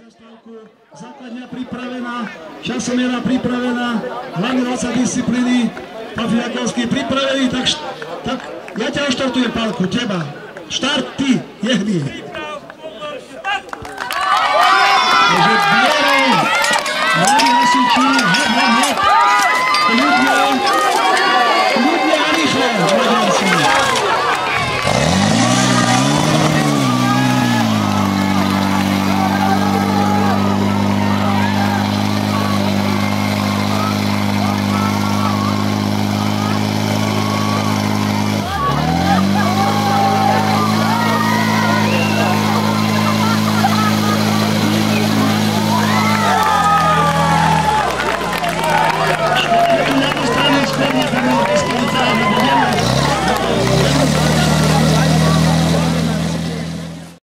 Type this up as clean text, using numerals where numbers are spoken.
Základňa pripravená, časomiera pripravená, hlavne 20 disciplíny, Pán Fiakovský pripravený, tak ja ťa oštartujem, Pálku, teba. Štart ty, jehni.